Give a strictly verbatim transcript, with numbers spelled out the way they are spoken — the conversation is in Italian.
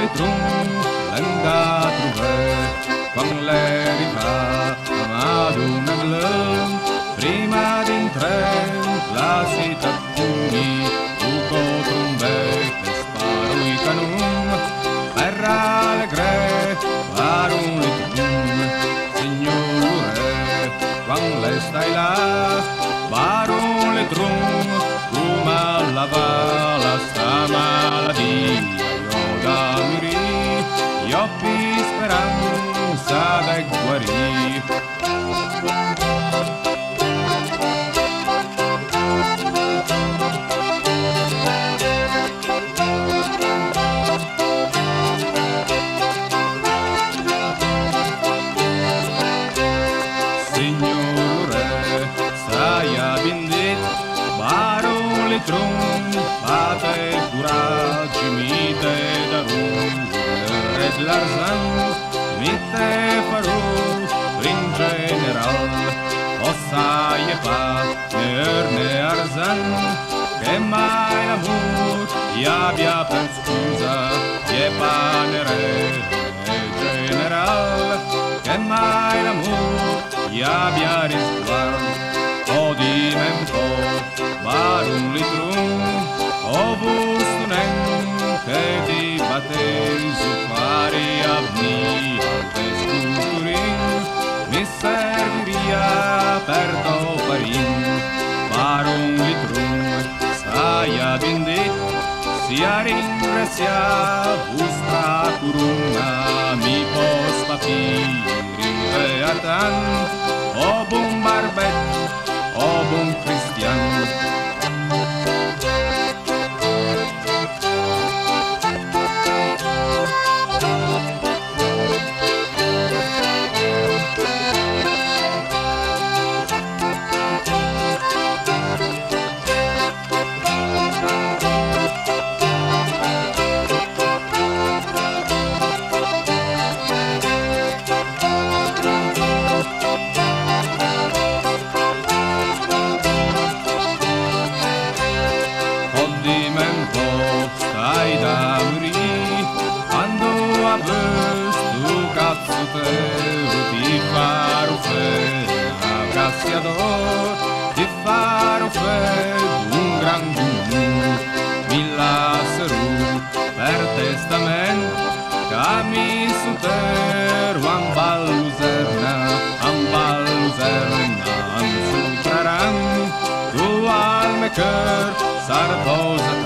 Litrun l'enga trouvé quando l'eriva ad un anglone prima d'intrare la città puni tuco trombette sparo i canon per allegre Barun Litrun signore quando le stai là Barun Litrun come la vala sta maladia io da morì io pi speranza da guarì Litrun, fate coraggio, mite da rum, red l'arzan, mite farò, in general, ossai e pa, ne arzan, che mai l'amor, gli abbia per scusa, e pa ne re, general, che mai l'amor, gli abbia risguardo, o di men po', Barun Litrun, o vustunen, che ti battei su fari avni alte sculturin, mi serviria per toparin. Barun Litrun, saia bindit, sia ringrazia, vostra curuna, mi pos papiri beatan, o bun barbet, o bun cristian. Ti farò fe, ti farò fe, un gran giù, mi lascerò per testament, che mi suterò an balluserna, an balluserna, an sutraran, tu al me cœur, sartosa